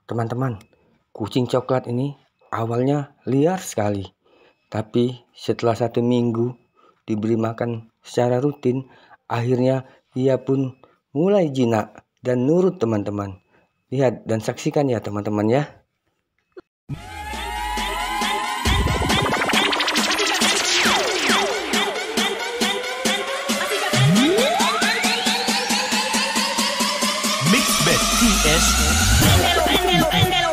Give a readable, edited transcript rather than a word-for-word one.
Teman-teman, kucing coklat ini awalnya liar sekali. Tapi setelah 1 minggu diberi makan secara rutin, akhirnya ia pun mulai jinak dan nurut teman-teman. Lihat dan saksikan ya teman-teman ya. Mixbed TS.